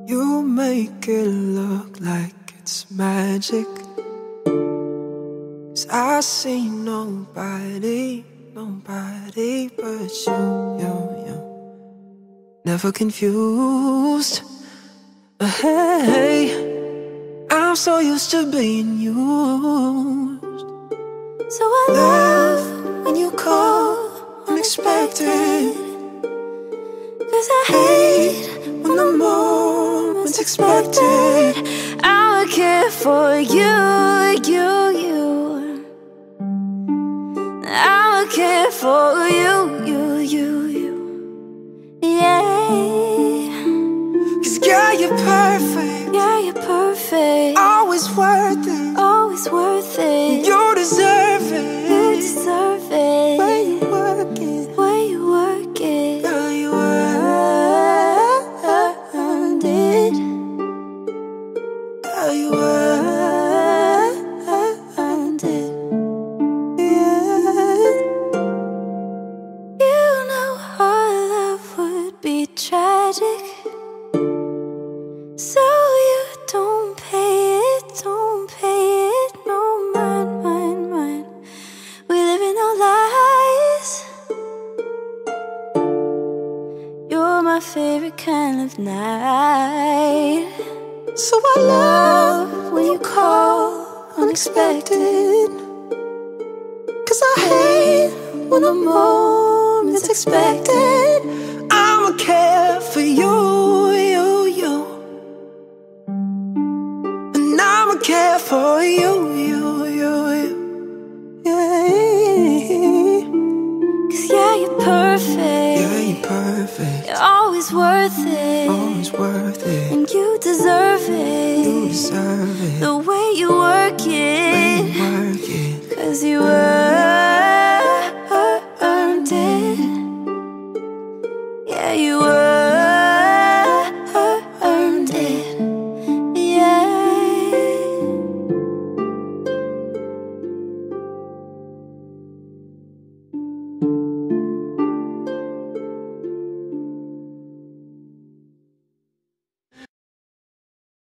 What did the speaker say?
You make it look like it's magic, 'cause I see nobody but you. Never confused. Hey, I'm so used to being used. So I love when you call unexpected, 'cause I hate when the moment's expected. I would care for you. I would care for you. Yeah. 'Cause girl, you're perfect. Yeah, you're perfect. Always worth it. Always worth it. You deserve it. You deserve it. Where you work it. Where you work it. Girl, you earned it. Girl, you earned it. Yeah. You know our love would be tragic, so you don't pay it, no, mine. We live in our lies. You're my favorite kind of night. So I love when you call unexpected, 'cause I hate when the moment's expected. I'ma care for you. And I'ma care for you. Yeah. 'Cause yeah, you're perfect. Yeah, you're perfect. You're always worth it. Always worth it. And you deserve it. You deserve it. The way you work it. 'Cause you work